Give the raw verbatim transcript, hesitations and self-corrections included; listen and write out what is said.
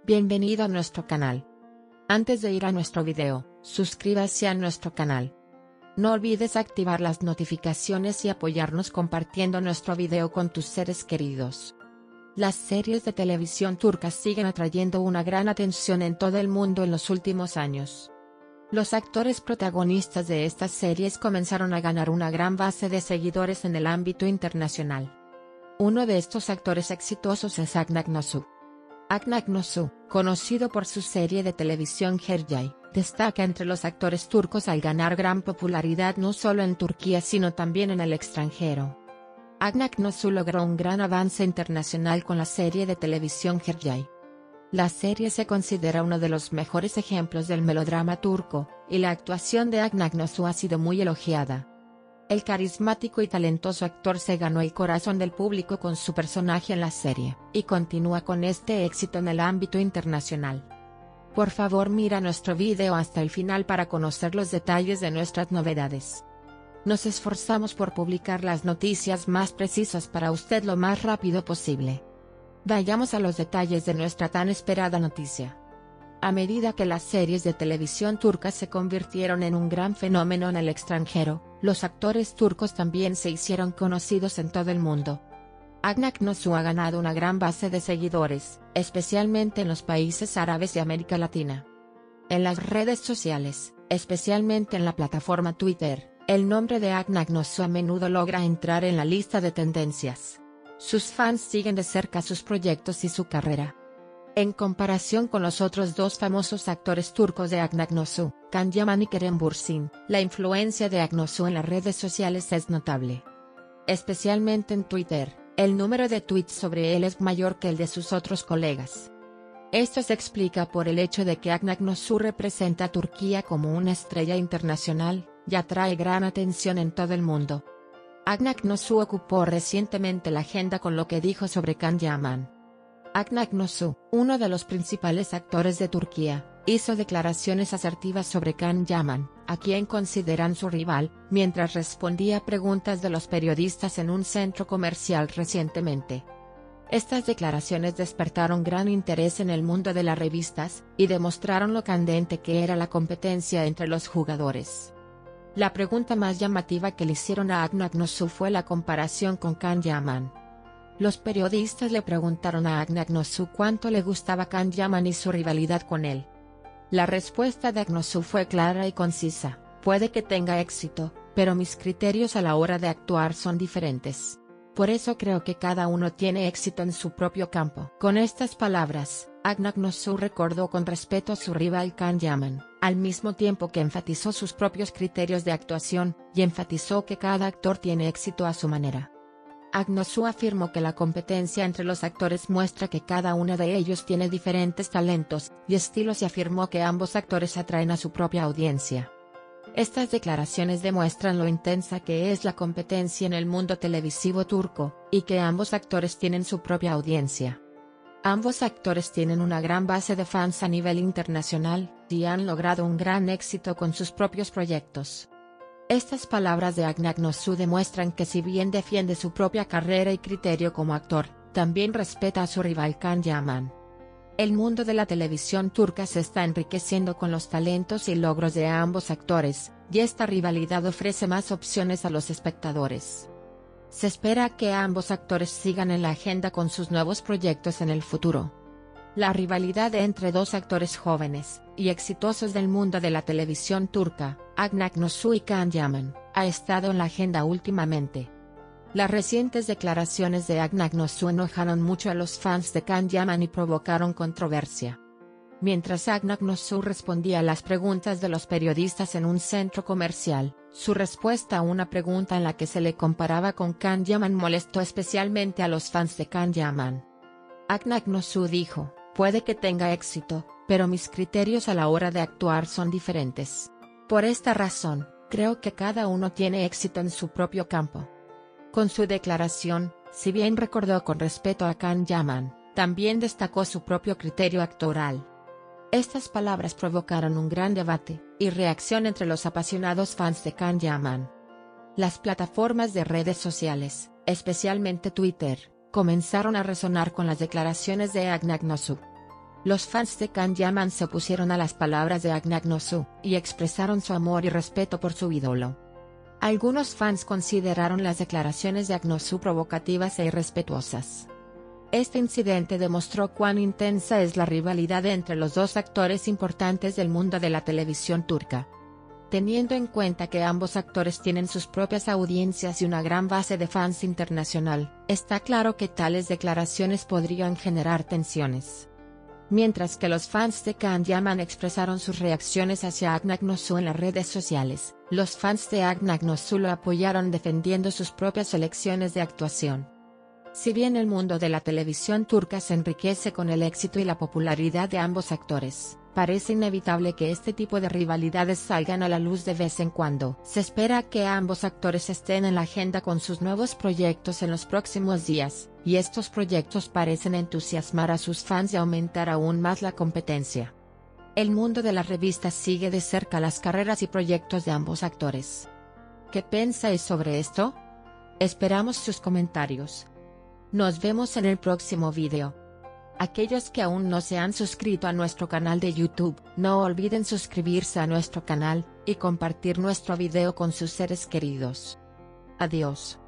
Bienvenido a nuestro canal. Antes de ir a nuestro video, suscríbase a nuestro canal. No olvides activar las notificaciones y apoyarnos compartiendo nuestro video con tus seres queridos. Las series de televisión turcas siguen atrayendo una gran atención en todo el mundo en los últimos años. Los actores protagonistas de estas series comenzaron a ganar una gran base de seguidores en el ámbito internacional. Uno de estos actores exitosos es Akın Aknosu. Akın Aknosu, conocido por su serie de televisión Hercai, destaca entre los actores turcos al ganar gran popularidad no solo en Turquía sino también en el extranjero. Akın Aknosu logró un gran avance internacional con la serie de televisión Hercai. La serie se considera uno de los mejores ejemplos del melodrama turco, y la actuación de Akın Aknosu ha sido muy elogiada. El carismático y talentoso actor se ganó el corazón del público con su personaje en la serie, y continúa con este éxito en el ámbito internacional. Por favor, mira nuestro video hasta el final para conocer los detalles de nuestras novedades. Nos esforzamos por publicar las noticias más precisas para usted lo más rápido posible. Vayamos a los detalles de nuestra tan esperada noticia. A medida que las series de televisión turcas se convirtieron en un gran fenómeno en el extranjero, los actores turcos también se hicieron conocidos en todo el mundo. Akın Aknosu ha ganado una gran base de seguidores, especialmente en los países árabes y América Latina. En las redes sociales, especialmente en la plataforma Twitter, el nombre de Akın Aknosu a menudo logra entrar en la lista de tendencias. Sus fans siguen de cerca sus proyectos y su carrera. En comparación con los otros dos famosos actores turcos de Akın Aknosu, Can Yaman y Kerem Bürsin, la influencia de Aknosu en las redes sociales es notable. Especialmente en Twitter, el número de tweets sobre él es mayor que el de sus otros colegas. Esto se explica por el hecho de que Akın Aknosu representa a Turquía como una estrella internacional, y atrae gran atención en todo el mundo. Akın Aknosu ocupó recientemente la agenda con lo que dijo sobre Can Yaman. Akın Aknosu, uno de los principales actores de Turquía, hizo declaraciones asertivas sobre Can Yaman, a quien consideran su rival, mientras respondía a preguntas de los periodistas en un centro comercial recientemente. Estas declaraciones despertaron gran interés en el mundo de las revistas, y demostraron lo candente que era la competencia entre los jugadores. La pregunta más llamativa que le hicieron a Akın Aknosu fue la comparación con Can Yaman. Los periodistas le preguntaron a Akın Aknosu cuánto le gustaba Can Yaman y su rivalidad con él. La respuesta de Aknosu fue clara y concisa: puede que tenga éxito, pero mis criterios a la hora de actuar son diferentes. Por eso creo que cada uno tiene éxito en su propio campo. Con estas palabras, Akın Aknosu recordó con respeto a su rival Can Yaman, al mismo tiempo que enfatizó sus propios criterios de actuación, y enfatizó que cada actor tiene éxito a su manera. Aknosu afirmó que la competencia entre los actores muestra que cada uno de ellos tiene diferentes talentos y estilos y afirmó que ambos actores atraen a su propia audiencia. Estas declaraciones demuestran lo intensa que es la competencia en el mundo televisivo turco, y que ambos actores tienen su propia audiencia. Ambos actores tienen una gran base de fans a nivel internacional, y han logrado un gran éxito con sus propios proyectos. Estas palabras de Akın Aknosu demuestran que si bien defiende su propia carrera y criterio como actor, también respeta a su rival Can Yaman. El mundo de la televisión turca se está enriqueciendo con los talentos y logros de ambos actores, y esta rivalidad ofrece más opciones a los espectadores. Se espera que ambos actores sigan en la agenda con sus nuevos proyectos en el futuro. La rivalidad entre dos actores jóvenes y exitosos del mundo de la televisión turca, Akın Aknosu y Can Yaman, ha estado en la agenda últimamente. Las recientes declaraciones de Akın Aknosu enojaron mucho a los fans de Can Yaman y provocaron controversia. Mientras Akın Aknosu respondía a las preguntas de los periodistas en un centro comercial, su respuesta a una pregunta en la que se le comparaba con Can Yaman molestó especialmente a los fans de Can Yaman. Akın Aknosu dijo: puede que tenga éxito, pero mis criterios a la hora de actuar son diferentes. Por esta razón, creo que cada uno tiene éxito en su propio campo. Con su declaración, si bien recordó con respeto a Can Yaman, también destacó su propio criterio actoral. Estas palabras provocaron un gran debate y reacción entre los apasionados fans de Can Yaman. Las plataformas de redes sociales, especialmente Twitter, comenzaron a resonar con las declaraciones de Akın Aknosu. Los fans de Can Yaman se opusieron a las palabras de Agnagnozú, y expresaron su amor y respeto por su ídolo. Algunos fans consideraron las declaraciones de Agnagnozú provocativas e irrespetuosas. Este incidente demostró cuán intensa es la rivalidad entre los dos actores importantes del mundo de la televisión turca. Teniendo en cuenta que ambos actores tienen sus propias audiencias y una gran base de fans internacional, está claro que tales declaraciones podrían generar tensiones. Mientras que los fans de Can Yaman expresaron sus reacciones hacia Agnagnozú en las redes sociales, los fans de Agnagnozú lo apoyaron defendiendo sus propias elecciones de actuación. Si bien el mundo de la televisión turca se enriquece con el éxito y la popularidad de ambos actores, parece inevitable que este tipo de rivalidades salgan a la luz de vez en cuando. Se espera que ambos actores estén en la agenda con sus nuevos proyectos en los próximos días, y estos proyectos parecen entusiasmar a sus fans y aumentar aún más la competencia. El mundo de las revistas sigue de cerca las carreras y proyectos de ambos actores. ¿Qué pensáis sobre esto? Esperamos sus comentarios. Nos vemos en el próximo video. Aquellos que aún no se han suscrito a nuestro canal de YouTube, no olviden suscribirse a nuestro canal, y compartir nuestro video con sus seres queridos. Adiós.